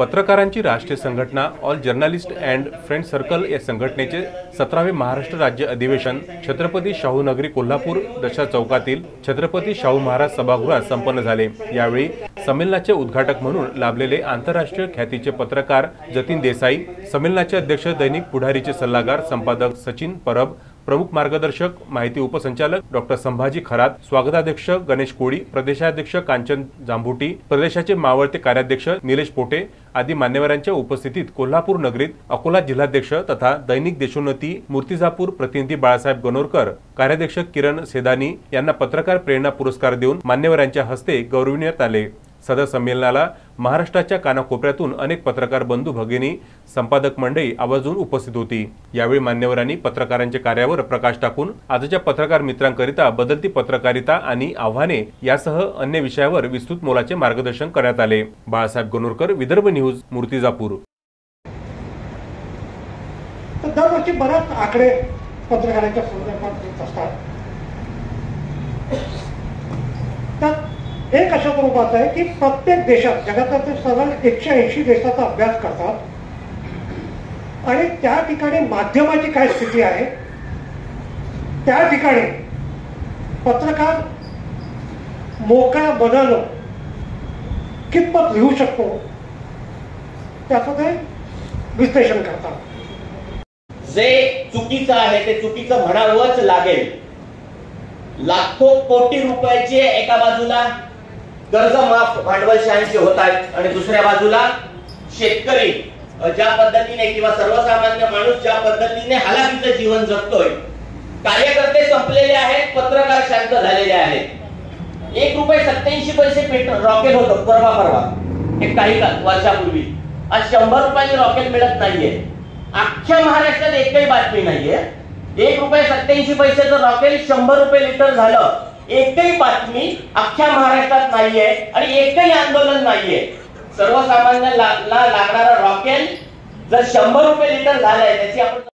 पत्रकारांची राष्ट्रीय संघटना all journalist and friend circle या संघटनेचे 17वे महाराष्ट्र राज्य अधिवेशन छत्रपती शाहू नगरी कोल्हापूर दशा चौकातील छत्रपती शाहू महाराज सभागृहात संपन्न झाले। यावेळी संमेलनाचे उद्घाटक म्हणून लाभलेले आंतरराष्ट्रीय ख्यातीचे पत्रकार जतीन देसाई, संमेलनाचे अध्यक्ष दैनिक पुढारीचे सल्लागार संपादक सचिन परब, प्रमुख मार्गदर्शक माहिती उपसंचालक डॉक्टर संभाजी खरात, स्वागताध्यक्ष गणेश कोळी, प्रदेशाध्यक्ष कांचन जांभुटी, प्रदेशाचे मावळते कार्याध्यक्ष निलेश पोटे आदी मान्यवरांच्या उपस्थितीत कोल्हापूर नगरीत अकोला जिल्हाध्यक्ष तथा दैनिक देशोन्नती मूर्तिजापूर प्रतिनिधी बाळासाहेब गणोरकर, कार्याध्यक्ष किरण सेदानी यांना पत्रकार प्रेरणा पुरस्कार देऊन मान्यवरांच्या हस्ते गौरविण्यात आले। सदर संमेलनाला महाराष्ट्राच्या कानाकोपऱ्यातून अनेक पत्रकार बंधू भगिनी, संपादक मंडळी आवर्जून उपस्थित होती। यावेळी मान्यवरांनी पत्रकारांच्या कार्यावर प्रकाश टाकून आजच्या पत्रकार मित्रांकरिता बदलती पत्रकारिता आणि आव्हाने यासह अन्य विषयावर विस्तृत मोलाचे मार्गदर्शन करण्यात आले। बाळासाहेब गणोरकर, विदर्भ न्यूज, मूर्तिजापूर। दरवर्षी बरेच आकडे पत्रकारांच्या संदर्भात येत असतात। एक अशा स्वरूपात आहे की प्रत्येक देशात, जगातील साधारण 180 देशाचा अभ्यास करतात आणि त्या ठिकाणी माध्यमाची काय स्थिती आहे, त्या ठिकाणी पत्रकार मोकळ्या मनानं कितपत लिहू शकतो त्याचं ते विश्लेषण करतात। जे चुकीचं आहे ते चुकीचं म्हणावंच लागेल। लाखो कोटी रुपयाचे एका बाजूला कर्ज माफ भांडवलशाहीचे होत आहेत आणि दुसऱ्या बाजूला शेतकरी ज्या पद्धतीने किंवा सर्वसामान्य माणूस ज्या पद्धतीने हालाकीचं जीवन जगतोय, कार्यकर्ते संपलेले आहेत, पत्रकार शांत झालेले आहेत। 1 रुपये 87 पैसे पेट्रोल रॉकेल होतं परवा एक काही वर्षापूर्वी, आज 100 रुपयांनी रॉकेल मिळत नाहीये। अख्ख्या महाराष्ट्रात एकही बातमी नाहीये। 1 रुपये 87 पैशाचं रॉकेल 100 रुपये लिटर झालं, एकही बातमी अख्ख्या महाराष्ट्रात नाहीये आणि एकही आंदोलन नाहीये। सर्वसामान्यांना लागणारा रॉकेल जर 100 रुपये लिटर झालंय त्याची आपण